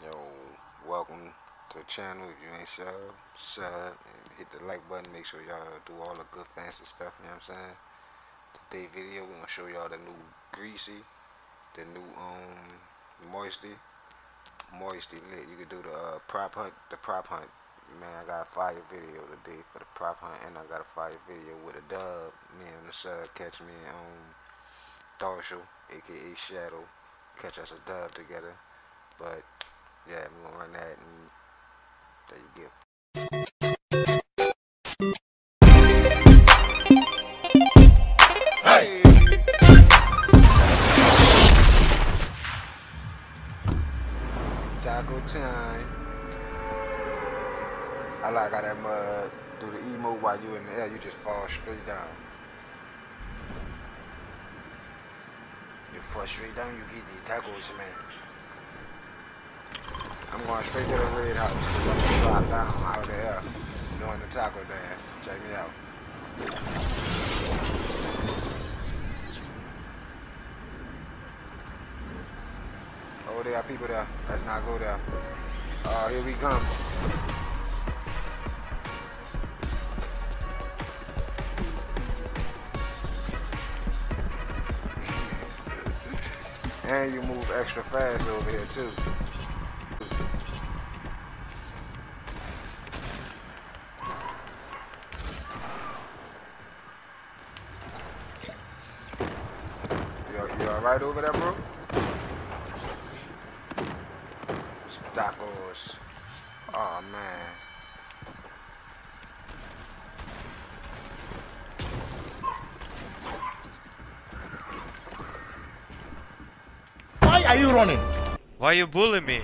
Yo, welcome to the channel. If you ain't sub, and hit the like button. Make sure y'all do all the good fancy stuff, you know what I'm saying? Today video, we're gonna show y'all the new greasy, the new moisty lit. You can do the prop hunt, Man, I got a fire video today for the prop hunt, and I got a fire video with a dub. Me and the sub catch me on Darshall, aka Shadow, catch us a dub together. But yeah, we're gonna run that, and there you go. Hey! Taco time. I like how that mud do the emote while you in the air, you just fall straight down. You fall straight down, you get these tacos, man. I'm going straight to the red house. I'm gonna drop down out of the air doing the taco dance. Check me out. Oh, there are people there. Let's not go there. Oh, here we come. And you move extra fast over here too. You alright over there, bro? Stop us. Oh man. Why are you running? Why you bullying me?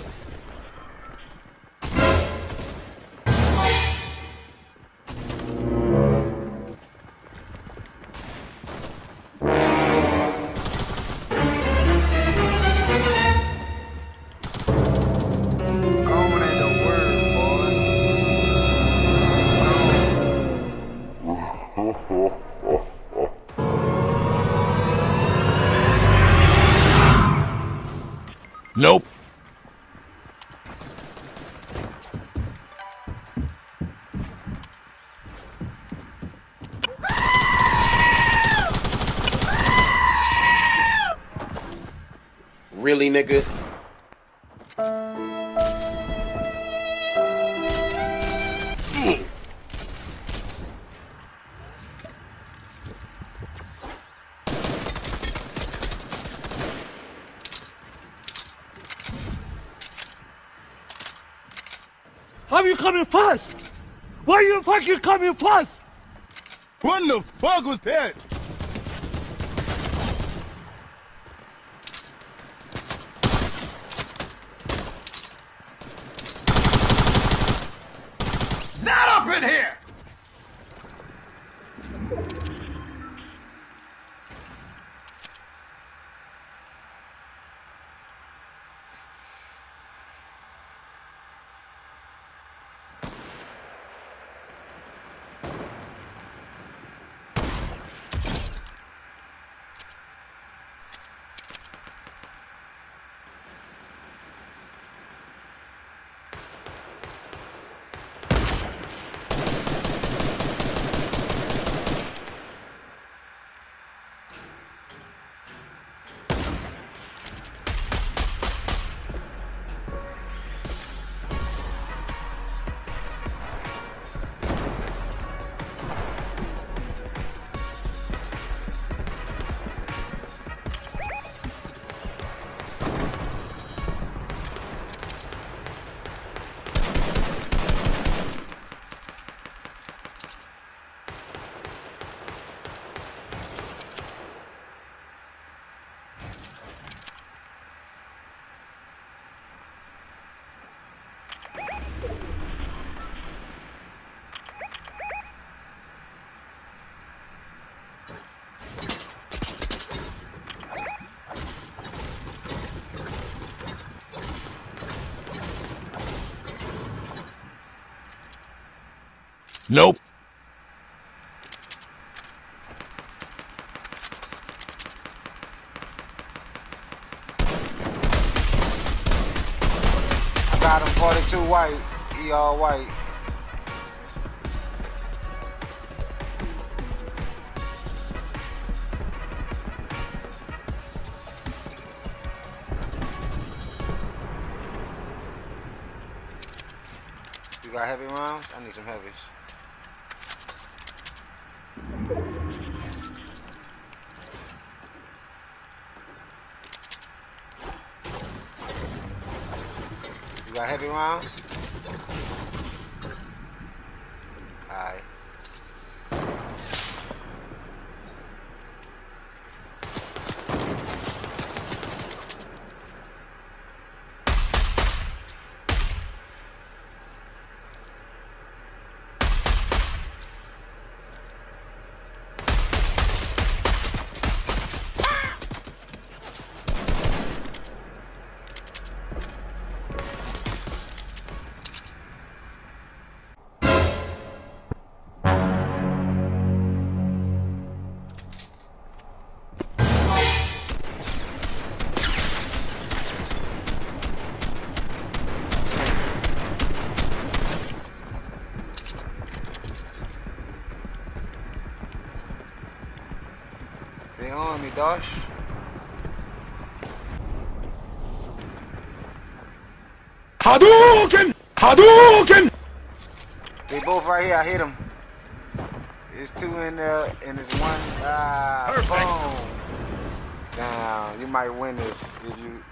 Nope. Really, nigga? How you coming fast? Why you fucking coming fast? What the fuck was that? Not up in here! Nope. got him 42 white. He all white. You got heavy rounds? I need some heavies. You got heavy rounds? Alright. They on me, Dosh. Hadouken! Hadouken! They both right here. I hit them. There's two in there, and there's one. Perfect. Boom. Damn, you might win this if you.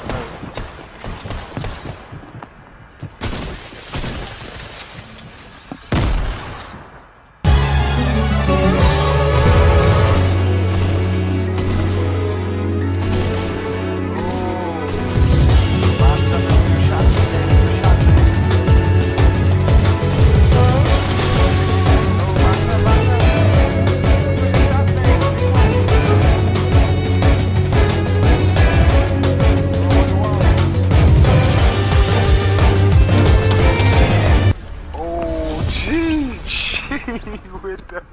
With the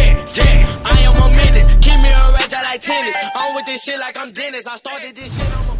I am a menace. Keep me a ratchet like tennis. I'm with this shit like I'm Dennis. I started this shit.